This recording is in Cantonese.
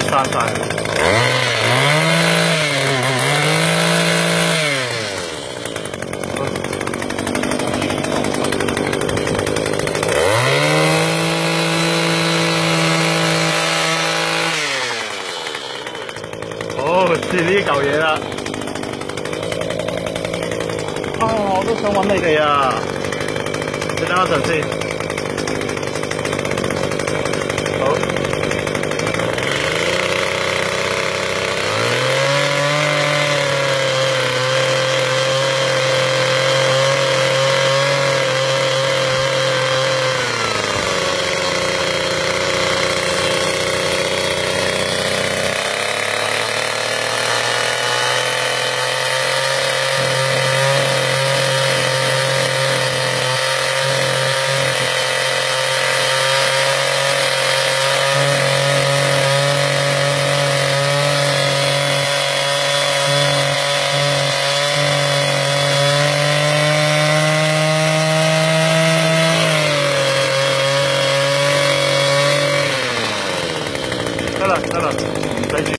刪晒。哦，試呢嚿嘢啦！啊，我都想揾你哋啊！你等我陣先。得啦，唔使煮。